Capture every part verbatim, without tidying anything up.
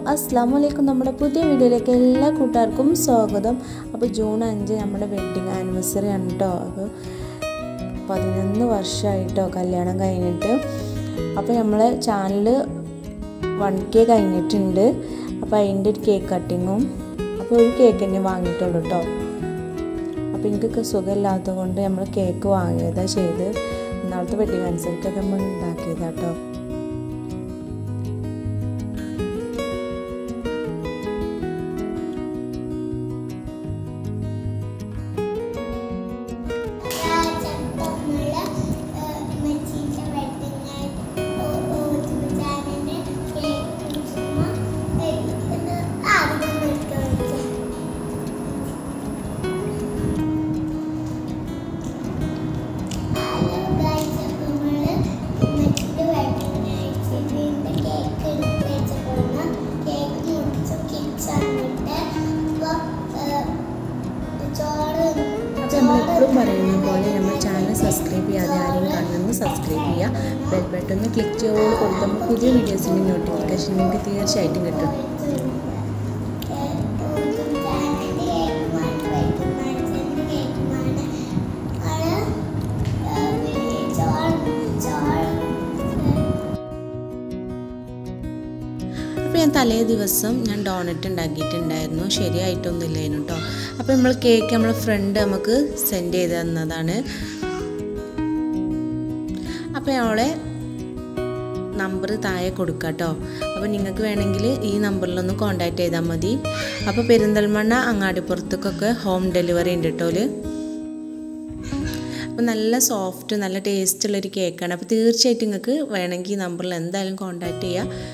अस्सलामു अलैकुम നമ്മുടെ പുതിയ വീഡിയോയിലേക്ക് എല്ലാ കൂട്ടുകാർക്കും സ്വാഗതം. അപ്പോൾ ജൂൺ അഞ്ച് നമ്മുടെ വെഡിങ് ആനിവേഴ്സറി ആണ് ട്ടോ. അപ്പോൾ പതിനൊന്ന് വർഷമായിട്ടോ കല്യാണം കഴിഞ്ഞിട്ട്. അപ്പോൾ നമ്മളെ ചാനൽ വൺ കെ കഴിഞ്ഞിട്ടുണ്ട്. അപ്പോൾ അതിൻ്റെ ഒരു കേക്ക് കട്ടിങ്ങും അപ്പോൾ ഒരു കേക്ക് തന്നെ വാങ്ങിയിട്ടുള്ളൂ കേട്ടോ. അപ്പോൾ എനിക്കൊക്കെ സുഖമില്ലാത്തത് കൊണ്ട് നമ്മൾ കേക്ക് വാങ്ങിയതാണ് ചെയ്ത് ഇന്നാളത്തെ വെഡിങ് ആനിവേഴ്സറിക്കൊക്കെ നമ്മൾ ഉണ്ടാക്കിയതാണ് കേട്ടോ. നമ്മളെപ്പോഴും പറയുന്ന പോലെ നമ്മൾ ചാനൽ സബ്സ്ക്രൈബ് ചെയ്യാതെ ആരെയും കാണുന്നത് സബ്സ്ക്രൈബ് ചെയ്യുക, ബെൽ ബട്ടൺ ഒന്ന് ക്ലിക്ക് ചെയ്തോട് കൊടുക്കുമ്പോൾ പുതിയ വീഡിയോസിൻ്റെ നോട്ടിഫിക്കേഷൻ നിങ്ങൾക്ക് തീർച്ചയായിട്ടും കിട്ടും. അപ്പോൾ ഞാൻ തലേ ദിവസം ഞാൻ ഡോണറ്റ് ഉണ്ടാക്കിയിട്ടുണ്ടായിരുന്നു, ശരിയായിട്ടൊന്നുമില്ലായിരുന്നു കേട്ടോ. അപ്പോൾ നമ്മൾ കേക്ക് നമ്മളെ ഫ്രണ്ട് നമുക്ക് സെൻഡ് ചെയ്ത് തന്നതാണ്. അപ്പോൾ അവളെ നമ്പർ താഴെ കൊടുക്കുക കേട്ടോ. അപ്പോൾ നിങ്ങൾക്ക് വേണമെങ്കിൽ ഈ നമ്പറിലൊന്ന് കോൺടാക്റ്റ് ചെയ്താൽ മതി. അപ്പോൾ പെരിന്തൽമണ്ണ അങ്ങാടിപ്പുറത്തേക്കൊക്കെ ഹോം ഡെലിവറി ഉണ്ട് കേട്ടോ. അപ്പോൾ നല്ല സോഫ്റ്റ് നല്ല ടേസ്റ്റുള്ളൊരു കേക്കാണ്. അപ്പോൾ തീർച്ചയായിട്ടും നിങ്ങൾക്ക് വേണമെങ്കിൽ ഈ നമ്പറിൽ എന്തായാലും കോൺടാക്റ്റ് ചെയ്യുക.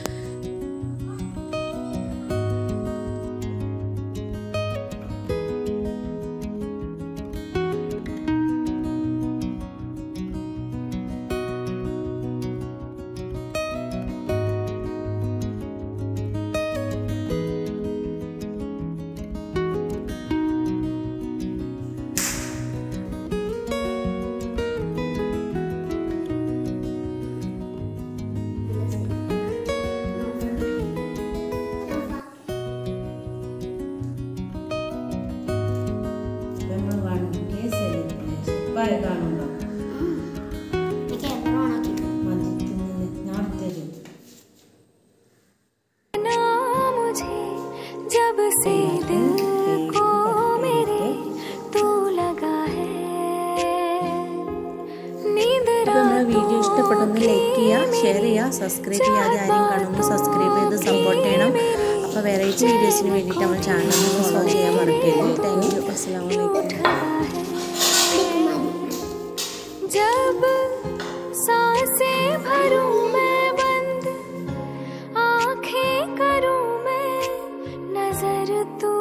जब से दिल को मेरे तू लगा है नींद വീഡിയോ ഇഷ്ടപ്പെട്ടൊന്ന് ലൈക്ക് ചെയ്യുക, ഷെയർ ചെയ്യുക, സബ്സ്ക്രൈബ് ചെയ്യാതെ ആരെയും കാണുമ്പോൾ സബ്സ്ക്രൈബ് ചെയ്ത് സപ്പോർട്ട് ചെയ്യണം. അപ്പോൾ വെറൈറ്റി വീഡിയോസിന് വേണ്ടിയിട്ട് നമ്മൾ ചാനൽ ഒന്ന് ഫോളോ ചെയ്യാൻ മറക്കരുത്. Thank you. അസ്സലാമു അലൈക്കും. जब सांसें भरूं मैं बंद आंखें करूं मैं नजर तू